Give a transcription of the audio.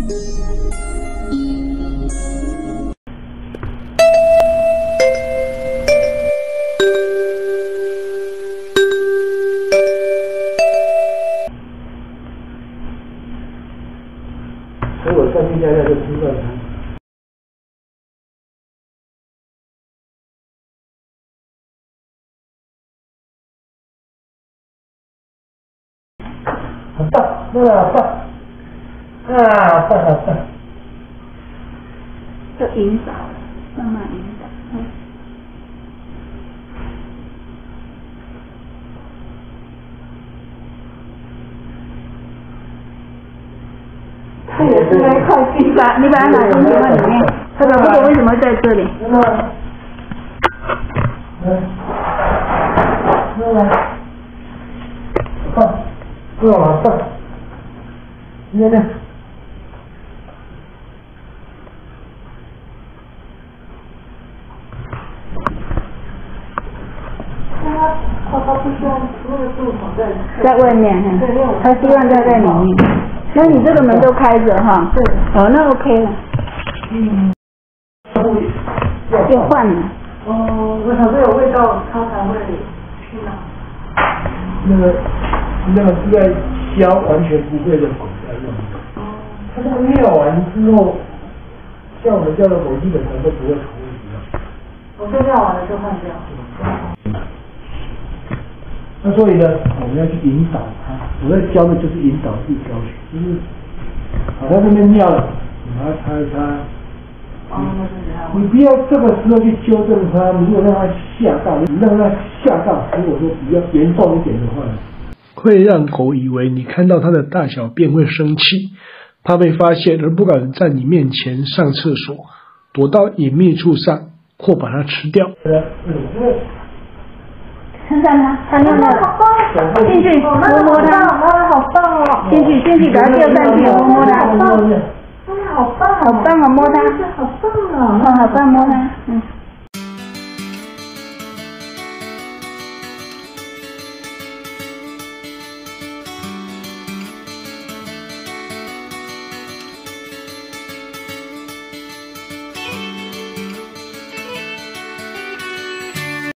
所以我上去家就吃饭餐。很棒，好棒，好棒，好棒。 就引导，慢慢引导。他也是在靠近吧？你把它拿进去放里面。他搞不懂为什么会在这里。 好棒，念念。他不希望那个洞口在外面，他希望在里面。那你这个门都开着哈？对。哦，那 OK 了。又换了。 哦，我想这有味道，它才会去哪？ 那个是在消完全不会的狗在用的。它这个尿完之后，像我们家的狗基本上都不会出问题了。 我这尿完了就换掉。 那所以呢，我们要去引导它。我在教的就是引导式教学，就是好，它这边尿了，你把它擦一擦。你不要这个时候去纠正它，如果让它吓到，你让它吓到，如果说比较严重一点的话， 会让狗以为你看到它的大小便会生气，怕被发现而不敢在你面前上厕所，躲到隐秘处上或把它吃掉。 看看它，它尿了，进去摸摸它， 好棒哦！ 进去，把它吊上去，摸摸它。 好棒， 好棒啊，摸它， 好棒啊！ 好棒摸它，